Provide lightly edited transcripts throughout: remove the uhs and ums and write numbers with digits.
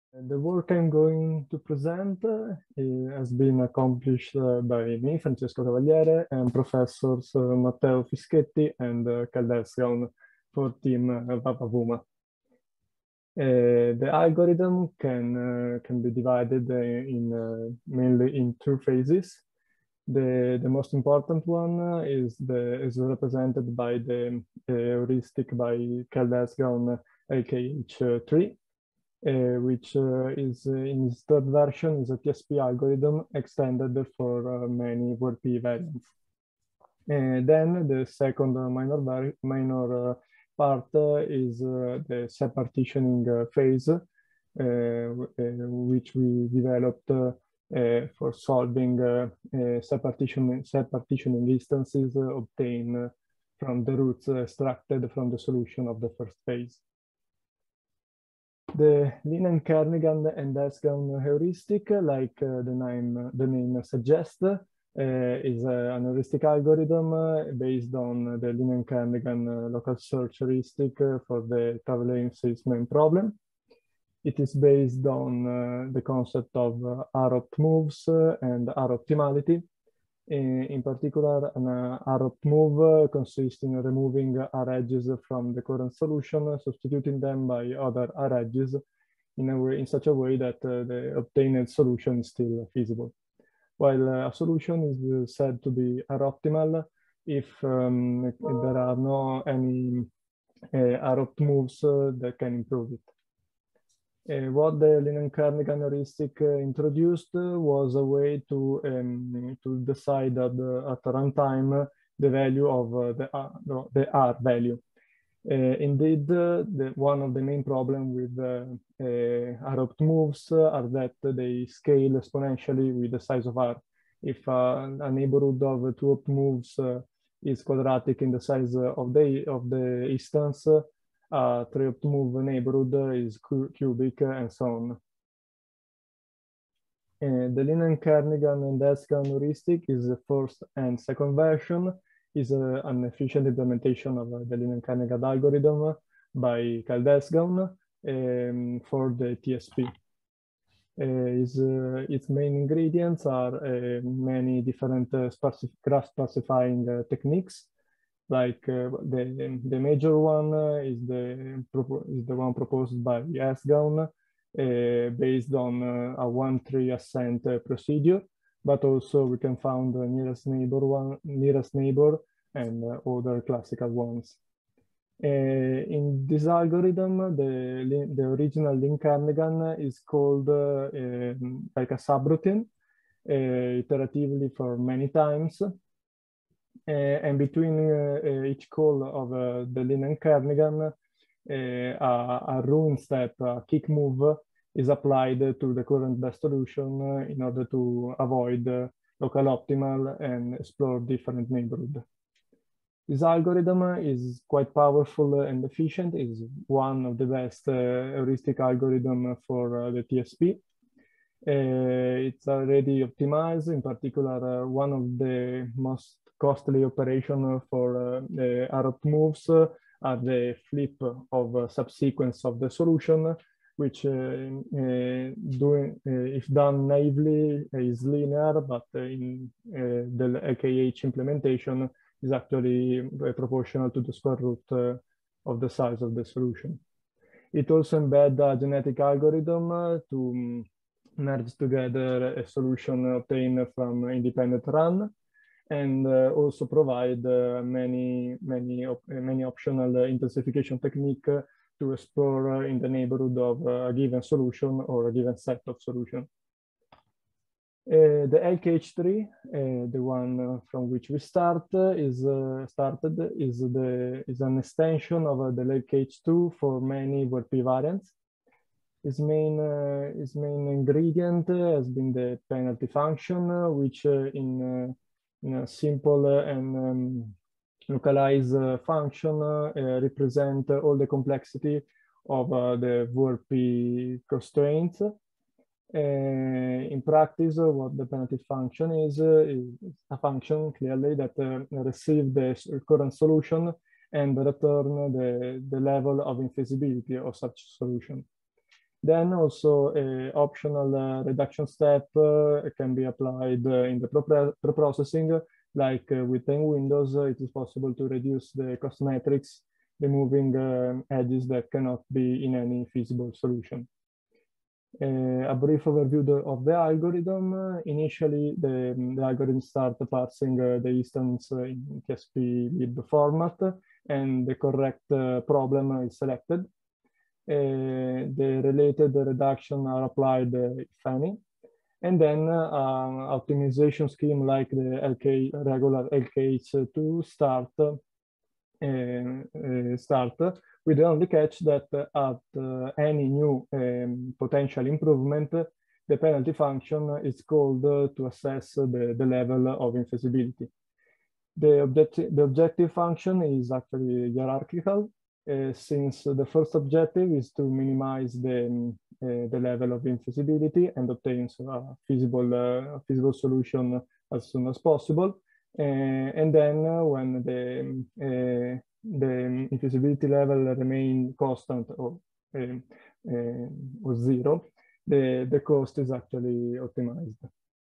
The work I'm going to present has been accomplished by me, Francesco Cavaliere, and professors Matteo Fischetti and Caldes Gaun for team Vavavuma. The algorithm can be divided mainly in two phases. The most important one is represented by the heuristic by Caldes Gaun LKH3. Which is in its third version is a TSP algorithm extended for many WRP variants. Then the second minor part is the subpartitioning phase, which we developed for solving subpartitioning instances obtained from the roots extracted from the solution of the first phase. The Linen-Kernighan and Desgaun heuristic, like the name suggests, is an heuristic algorithm based on the Linen-Kernighan local search heuristic for the traveling salesman problem. It is based on the concept of R-opt moves and R-optimality. In particular, an R-opt move consists in removing R edges from the current solution, substituting them by other R edges in such a way that the obtained solution is still feasible. While a solution is said to be R-optimal if there are no any R-opt moves that can improve it. What the Linen-Kernighan heuristic introduced was a way to decide at runtime the value of the R value. Indeed, one of the main problems with R-opt moves are that they scale exponentially with the size of R. If a neighborhood of two opt moves is quadratic in the size of the instance, three-opt move neighborhood is cubic, and so on. The Linen-Kernighan and Desgaun heuristic is the first and second version, is an efficient implementation of the Linen-Kernighan algorithm by Caldes Gaun for the TSP. Its main ingredients are many different graph specifying techniques. Like the major one is the one proposed by Esgaun, based on a one-tree ascent procedure, but also we can find the nearest neighbor and other classical ones. In this algorithm, the original Linen-Kernighan is called like a subroutine, iteratively for many times. And between each call of the Linen-Kernighan, a ruin step, a kick move, is applied to the current best solution in order to avoid local optimal and explore different neighborhoods. This algorithm is quite powerful and efficient. It's one of the best heuristic algorithms for the TSP. It's already optimized. In particular, one of the most costly operations for R-opt moves are the flip of a subsequence of the solution, which if done naively is linear, but in the LKH implementation is actually proportional to the square root of the size of the solution. It also embeds a genetic algorithm to merge together a solution obtained from independent run, and also provide many optional intensification technique to explore in the neighborhood of a given solution or a given set of solutions. The LKH3, the one from which we start, is an extension of the LKH2 for many WRP variants. Its main ingredient has been the penalty function, which in a simple and localized function represent all the complexity of the WRP constraints. In practice, what the penalty function is a function clearly that receives the current solution and return the level of infeasibility of such solution. Then also a optional reduction step can be applied in the preprocessing, like within Windows, it is possible to reduce the cost matrix, removing edges that cannot be in any feasible solution. A brief overview of the algorithm. Initially, the algorithm starts parsing the instance in TSP-lib format, and the correct problem is selected. The related reduction are applied, if any. And then optimization scheme like the regular LKH2 start with the only catch that at any new potential improvement, the penalty function is called to assess the level of infeasibility. The objective function is actually hierarchical, since the first objective is to minimize the level of infeasibility and obtain a feasible solution as soon as possible. And then when the infeasibility level remain constant or zero, the cost is actually optimized.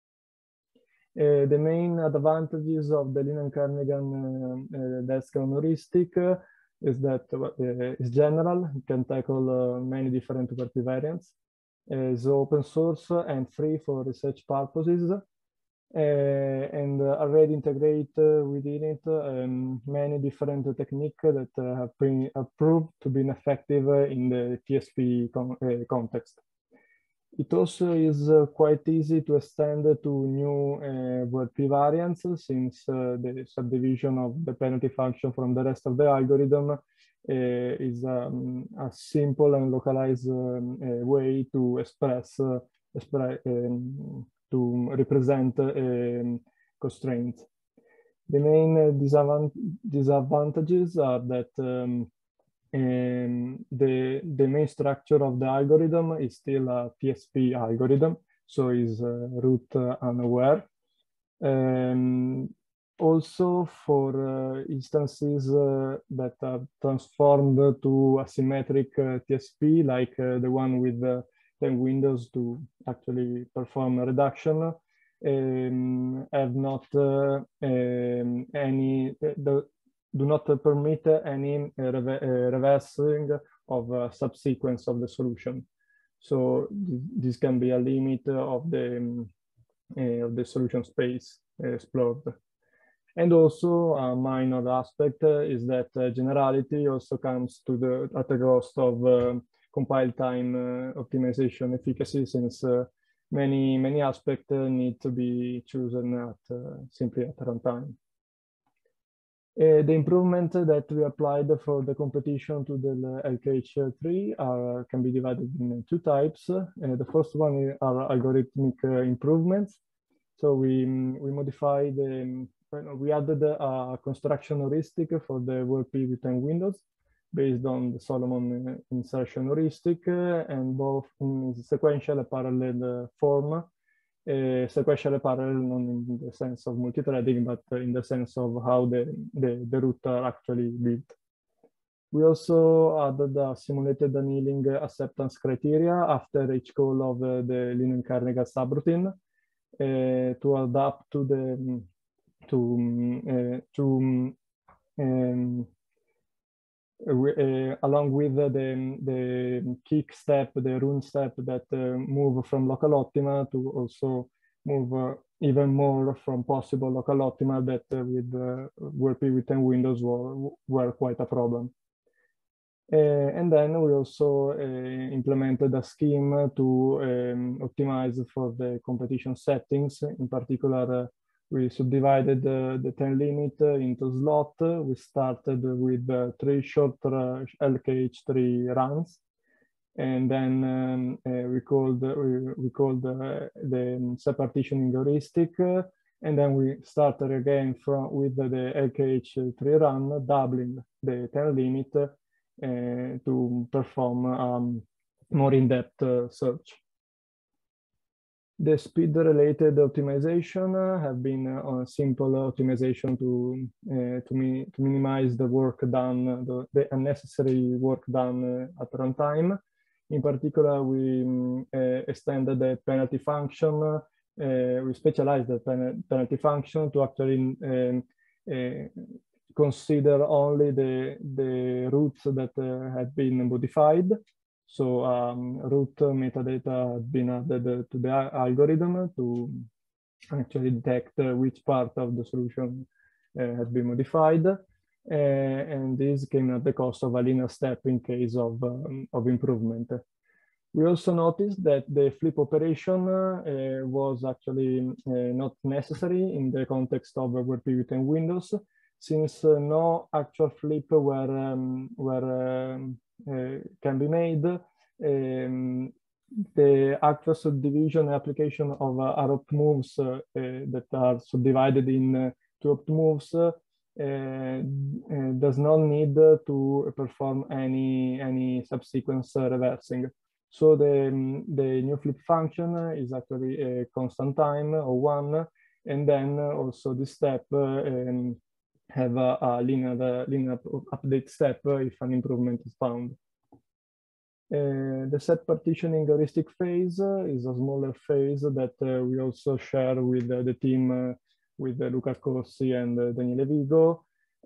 The main advantages of the Linnan-Kernighan Desk-Bound heuristic is that it's general, it can tackle many different WRP variants. It's open source and free for research purposes, and already integrate within it many different techniques that have been proved to be effective in the TSP context. It also is quite easy to extend to new WRP variants, since the subdivision of the penalty function from the rest of the algorithm is a simple and localized way to to represent constraints. The main disadvantages are that the main structure of the algorithm is still a TSP algorithm, so is root unaware. Also, for instances that are transformed to asymmetric TSP, like the one with 10 windows to actually perform a reduction, have not do not permit any reversing of subsequence of the solution. So this can be a limit of the solution space explored. And also a minor aspect is that generality also comes to at the cost of compile time optimization efficacy, since many aspects need to be chosen simply at runtime. The improvement that we applied for the competition to the LKH3 can be divided in two types. The first one are algorithmic improvements. So we modified, we added a construction heuristic for the WRP within Windows based on the Solomon insertion heuristic, and both in sequential and parallel form. Sequential parallel not in the sense of multi-threading, but in the sense of how the root are actually built. We also added a simulated annealing acceptance criteria after each call of the Linnan-Kernighan subroutine to adapt to the along with the kick step, the run step that move from local optima to also move even more from possible local optima that with WRP within Windows were quite a problem. And then we also implemented a scheme to optimize for the competition settings. In particular, we subdivided the 10 limit into slot. We started with 3 short LKH3 runs, and then we called the subpartitioning heuristic, and then we started again with the LKH3 run, doubling the 10 limit to perform more in-depth search. The speed-related optimization have been a simple optimization to minimize the work done, the unnecessary work done at runtime. In particular, we extended the penalty function. We specialized the penalty function to actually consider only the roots that had been modified. So root metadata had been added to the algorithm to actually detect which part of the solution had been modified. And this came at the cost of a linear step in case of improvement. We also noticed that the flip operation was actually not necessary in the context of WebPivot and Windows, since no actual flip can be made. The actual subdivision application of opt moves that are subdivided in two opt moves does not need to perform any subsequence reversing. So the new flip function is actually a constant time or 1, and then also this step have a linear update step if an improvement is found. The set partitioning heuristic phase is a smaller phase that we also share with the team, with Luca Corsi and Daniele Vigo.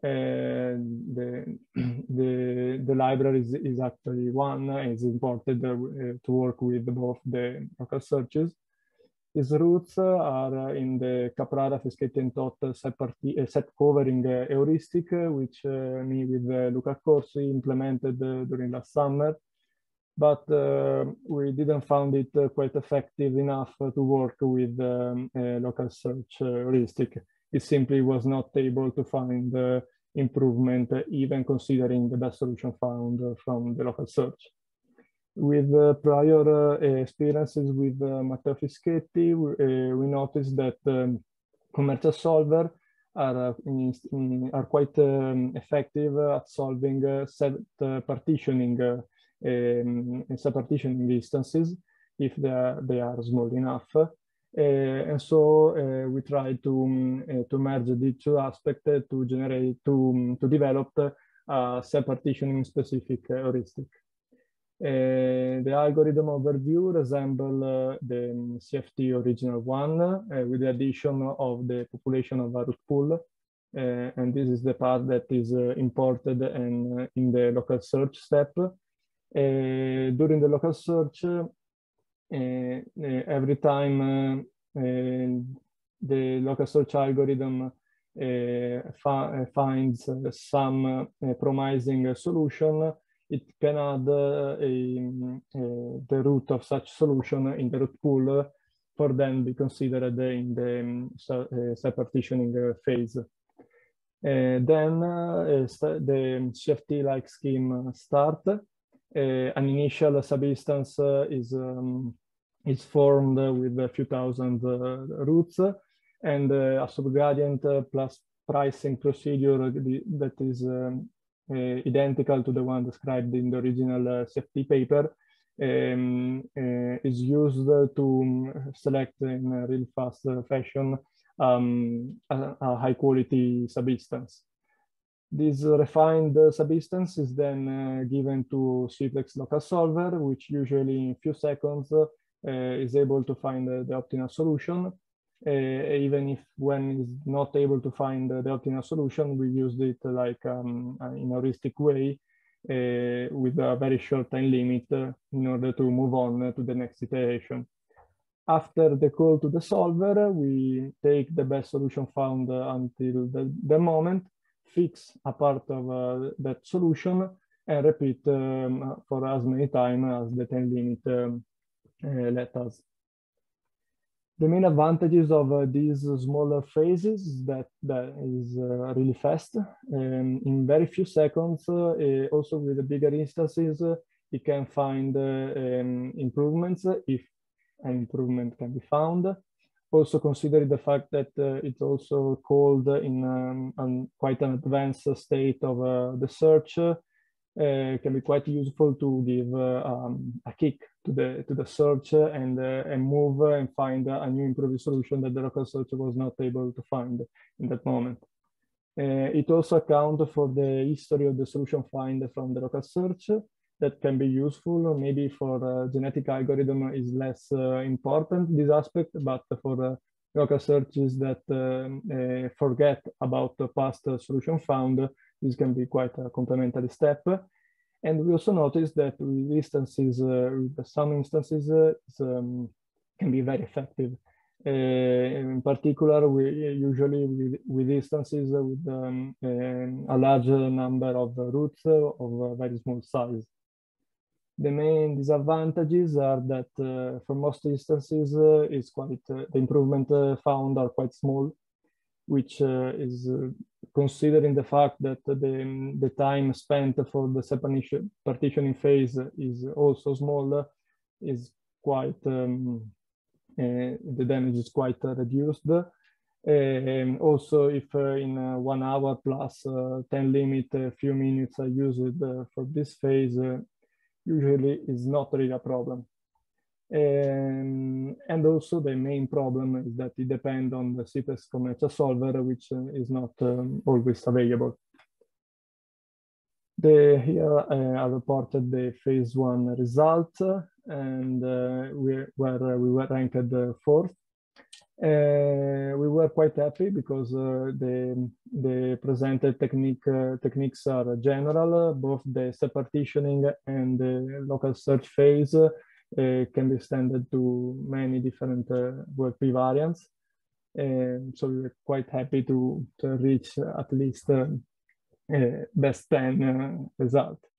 The library is actually one, and is imported to work with both the local searches. Its roots are in the Caprara, Fischetti, and Tot set covering heuristic, which me with Luca Corsi implemented during last summer. But we didn't find it quite effective enough to work with local search heuristic. It simply was not able to find improvement, even considering the best solution found from the local search. With prior experiences with Matteo Fischetti, we noticed that commercial solver are quite effective at solving set partitioning subpartitioning instances if they are small enough. And so we try to merge the two aspects to develop a subpartitioning specific heuristic. The algorithm overview resembles the CFT original one with the addition of the population of a root pool. And this is the part that is imported and in the local search step. During the local search, every time the local search algorithm finds some promising solution, it can add the root of such solution in the root pool for then be considered in the subpartitioning phase. Then the CFT-like scheme start. An initial subinstance is formed with a few thousand roots, and a subgradient plus pricing procedure that is identical to the one described in the original CFT paper is used to select in a really fast fashion a high quality subinstance. This refined subinstance is then given to Cplex local solver, which usually in a few seconds is able to find the optimal solution. Even if when it's not able to find the optimal solution, we use it like in a heuristic way with a very short time limit in order to move on to the next iteration. After the call to the solver, we take the best solution found until the moment, fix a part of that solution, and repeat for as many times as the time limit let us. The main advantages of these smaller phases is that is really fast. In very few seconds, also with the bigger instances, it can find improvements if an improvement can be found. Also considering the fact that it's also called in quite an advanced state of the search, can be quite useful to give a kick to the search and move and find a new improved solution that the local search was not able to find in that moment. It also accounts for the history of the solution find from the local search, that can be useful. Maybe for genetic algorithm is less important, this aspect, but for local searches that forget about the past solution found, this can be quite a complementary step. And we also noticed that with instances, with some instances, can be very effective. In particular, we usually with instances with a large number of roots of a very small size. The main disadvantages are that for most instances, is quite the improvement found are quite small, which is considering the fact that the time spent for the partitioning phase is also small, is quite the damage is quite reduced. Also, if in 1 hour plus 10 limit, a few minutes are used for this phase, usually is not really a problem. And also the main problem is that it depends on the CTES Commercial Solver, which is not always available. Here I reported the phase 1 result, and we were ranked 4th. We were quite happy because the presented techniques are general. Both the step partitioning and the local search phase can be extended to many different WebP variants. So we were quite happy to reach at least best 10 result.